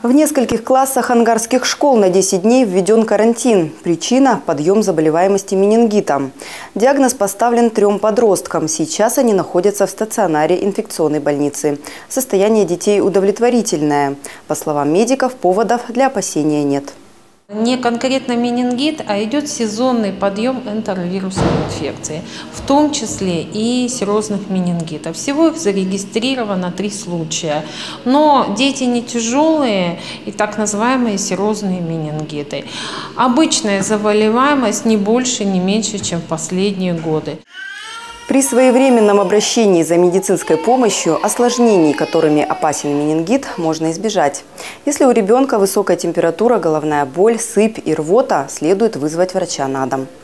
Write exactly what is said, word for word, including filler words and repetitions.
В нескольких классах ангарских школ на десять дней введен карантин. Причина – подъем заболеваемости менингитом. Диагноз поставлен трем подросткам. Сейчас они находятся в стационаре инфекционной больницы. Состояние детей удовлетворительное. По словам медиков, поводов для опасения нет. Не конкретно менингит, а идет сезонный подъем энтеровирусной инфекции, в том числе и серозных менингитов. Всего их зарегистрировано три случая, но дети не тяжелые и так называемые серозные менингиты. Обычная заболеваемость не больше, не меньше, чем в последние годы. При своевременном обращении за медицинской помощью осложнений, которыми опасен менингит, можно избежать. Если у ребенка высокая температура, головная боль, сыпь и рвота, следует вызвать врача на дом.